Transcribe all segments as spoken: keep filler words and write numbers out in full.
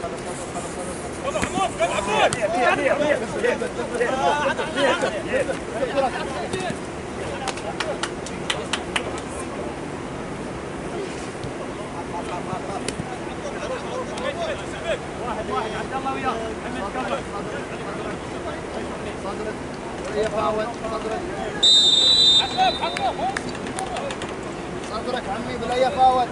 واحد واحد عبد الله وياه محمد كمل صدرك يا فاول صدرك حقوق حقوق صدرك عمي بلا يا فاول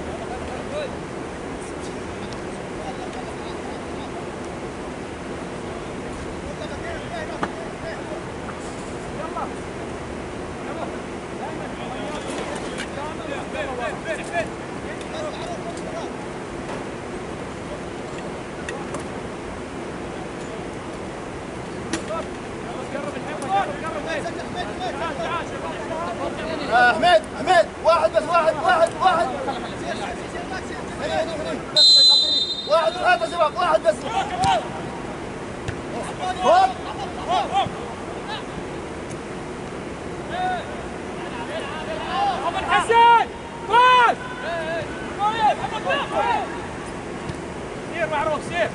احمد احمد واحد بس واحد واحد واحد هني هني هني بس واحد هذا شباب واحد بس هوب محمد حسن باص سير معروف سير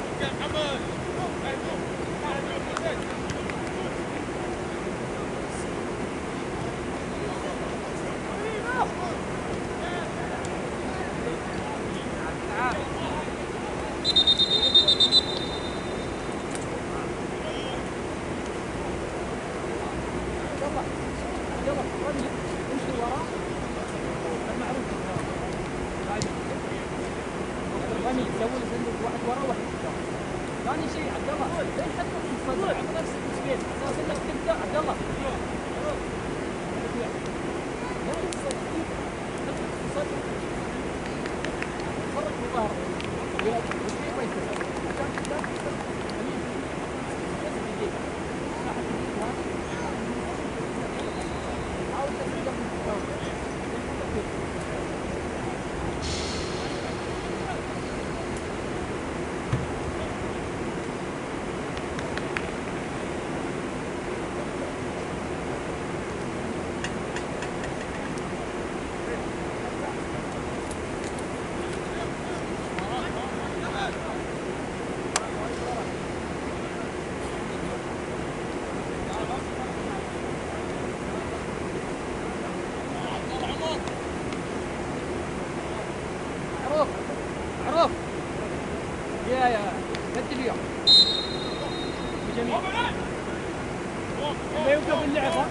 ثاني شيء عبد الله لا تحطه في الصدر على نفسك مسكين اساس انك تبدا عبد الله لا يصير حطه في الصدر فرق في ظهرك عشان تبدا حاول تستخدم معروف يا يا بدل اليوم جميل ما يوقف اللعب ها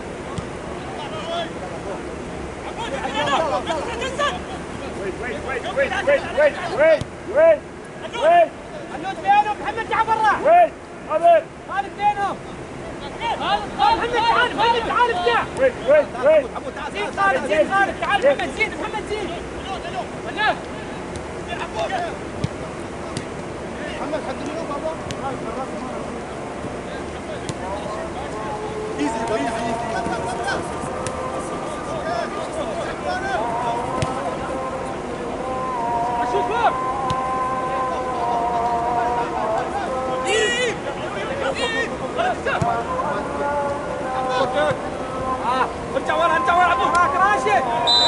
وين وين وين وين وين وين وين وين خلود بينهم محمد تعال برا وين خالد خالد بينهم خالد خالد محمد تعال محمد تعال ابدع وين وين وين زيد خالد زيد خالد تعال محمد زيد محمد زيد خلاه محمد حد اليوم بابا ايزي ايزي اشوفك اه ارجع ورا ارجع ورا ابوك معك راشد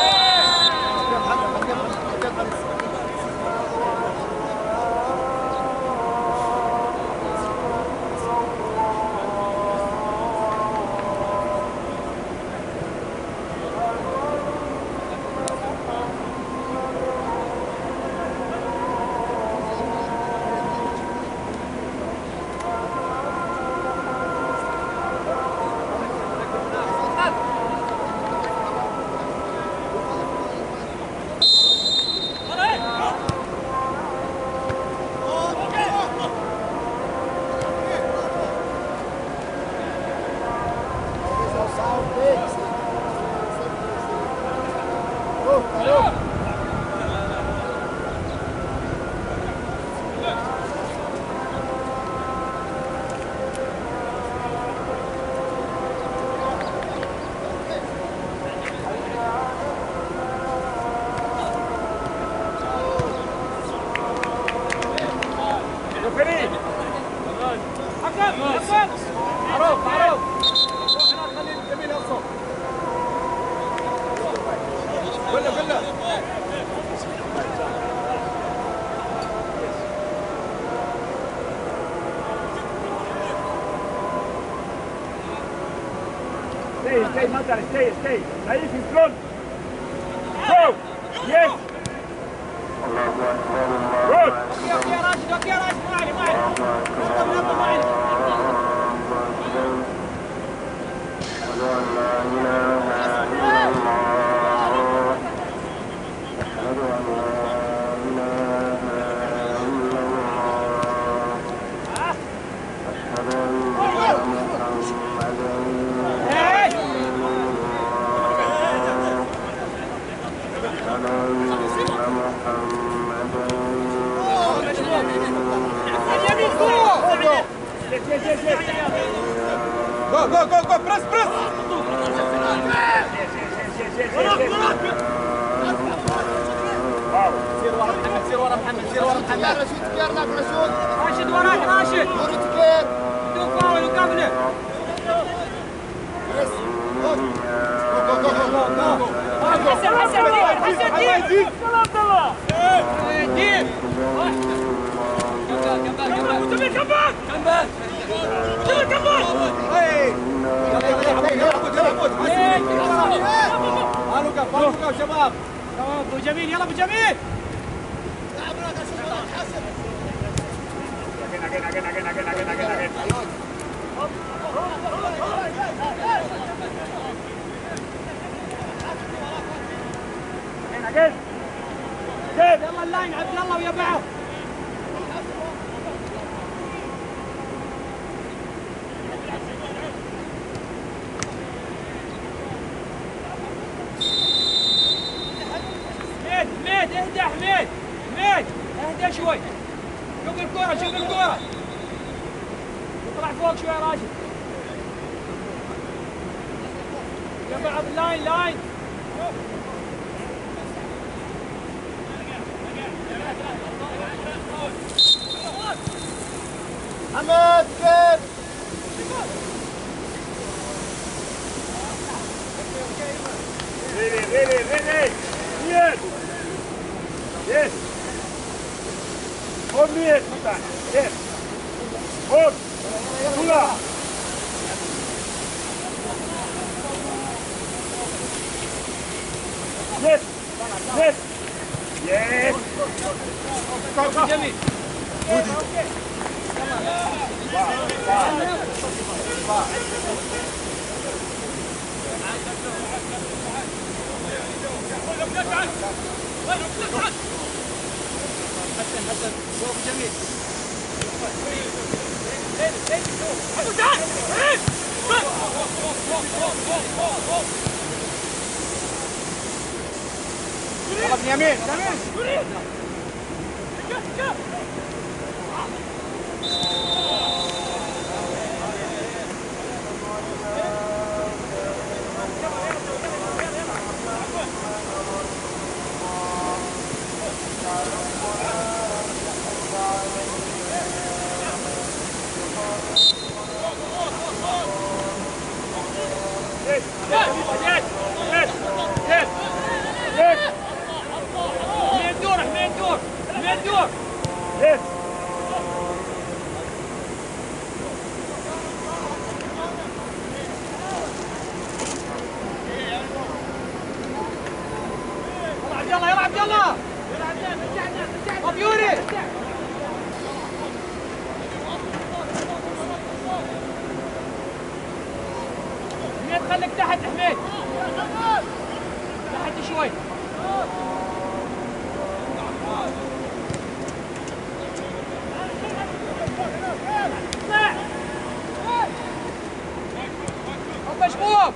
معروف معروف هنا خلي الجميل يوصل كله كله stay, Mata, stay, stay. Naif in front. Go. Yes. Good. اوكي اوكي يا راشد اوكي يا راشد ما علي ما علي نظم نظم ما علي Go, go, go, go, press, press! سير ورا محمد سير ورا محمد سير ورا محمد رشيد كير ناك رشيد راشد وراك راشد نوري كير دو فاول وقبله حسن حسن دير حسن دير عبد الله دير كم باك كم باك كم باك شباب ابو جميل يلا ابو جميل Again, again, again, again, again, again, again. Again, again. يلا اللاين عبد الله ويا بعض حميد حميد اهدى حميد حميد اهدى شوي شوف الكرة شوف الكرة اطلع فوق شوي يا راشد يا بعض لاين لاين حمد كير Ready, ready, ready. Yes. Yes. Hold me here, Mata. Yes. Hold. Tula. Yes. Yes. Yes. Go, go. جميل حسن حسن شوف جميل يلا يمين يمين Yes. Yes. Yes. Yes. Yes. Yes. حميد دور حميد دور حميد دور Yes. يلا عبد الله يلا عبد الله ابو يوري حميد خليك تحت حميد تحت شوي ابو مشبوب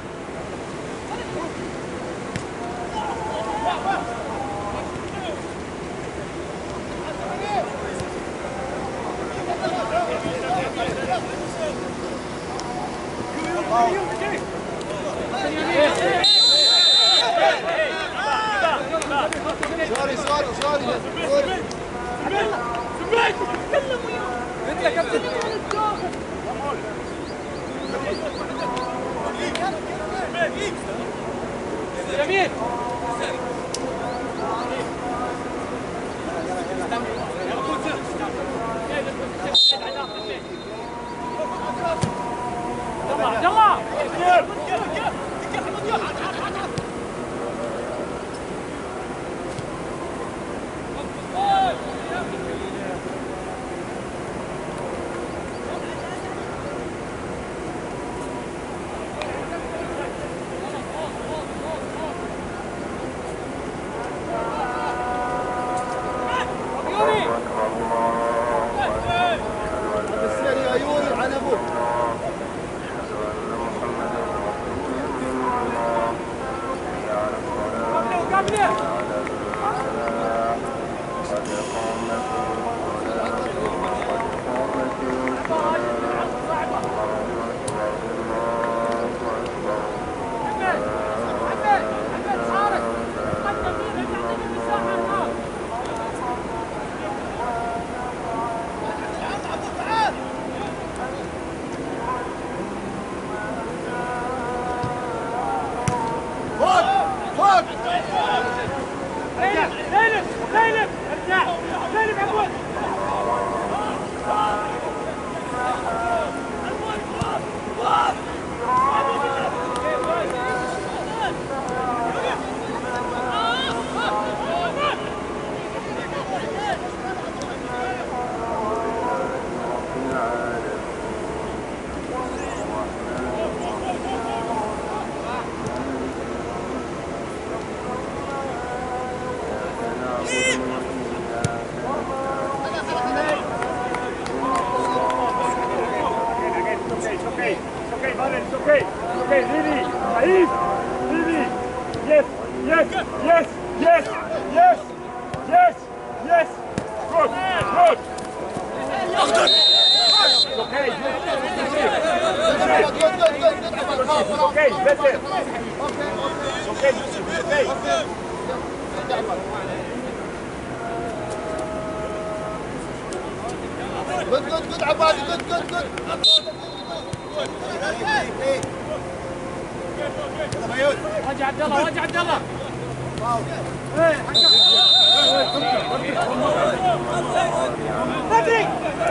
سوري سوري سوري انت يا كابتن جميل يلا عبد الله okay, okay, Lily, Saif, Lily, yes, yes, yes, yes, yes, yes, yes, good, good. Okay, good, Good, good, good, good. okay, better. Okay, okay. Good, good, good, عبادي, good, good, good. وجه عبد الله وجه عبد الله بدري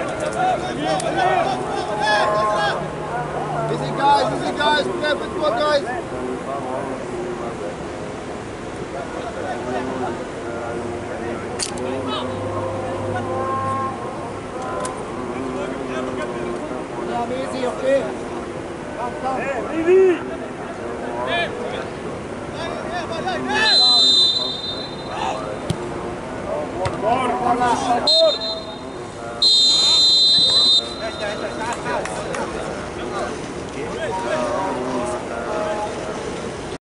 Easy guys, easy guys, play football guys. Yeah, easy, okay. Come, come. Hey, Lily. More, more, more.